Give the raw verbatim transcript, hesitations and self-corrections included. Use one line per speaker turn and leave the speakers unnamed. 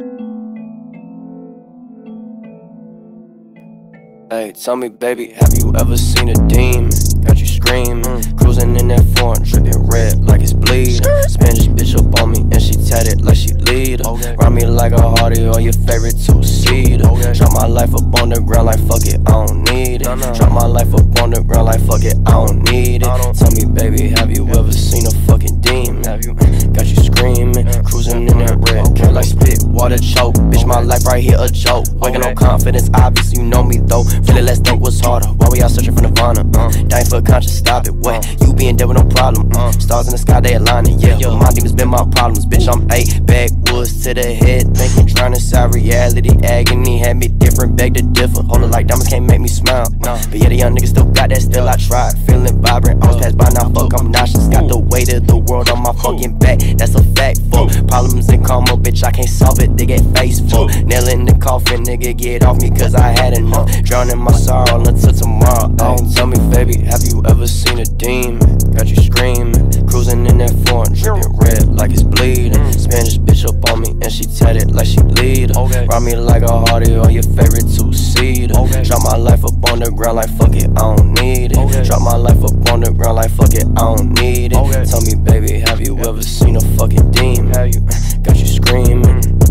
Hey, tell me, baby, have you ever seen a demon? Got you screaming, mm. Cruising in that foreign, dripping red like it's bleeding. Spanish bitch up on me and she tatted like she leader. Okay. Ride me like a Hardy or your favorite two-seater. Okay. Drop my life up on the ground like fuck it, I don't need it. No, no. Drop my life up on the ground like fuck it, I don't need it. Don't. Tell me, baby, have you yeah. ever seen a fucking demon? Have you? Got you screaming, yeah. Cruising in that red, okay. Like spit, water choke. Bitch, my life right here a joke. Waking okay. on confidence, obviously you know me though. Really, let's think what's harder. While we out searching for Nirvana, uh, dying for a conscience, stop it. What? You being dead with no problem. Uh, stars in the sky, they aligning. Yeah, but my demons been my problems. Bitch, I'm eight backwoods to the head, thinking, trying to solve reality. Agony had me different, beg to differ. Hold it like diamonds can't make me smile. Uh, but yeah, the young niggas still got that. Still I tried, feeling vibrant. Always passed by now, fuck, I'm nauseous. Got the weight of the world on my fucking back. That's a fact. For problems in karma, bitch, I can't solve it. They get faceful. Nail in the coffin, nigga, get off me, cause I had enough. Drowning my sorrow until tomorrow. Oh, tell me, baby, have you ever seen a demon? Got you screaming, cruising in that foreign, dripping red like it's bleeding. Spanish bitch up on me and she tatted like she leader. Okay. Ride me like a Hardy or your favorite two-seater. Okay. Drop my life up on the ground like fuck it, I don't need it. Okay. Drop my life up on the ground like fuck it, I don't need it. Okay. Tell me, baby, have you ever seen a fucking demon? Have you? Got you screaming.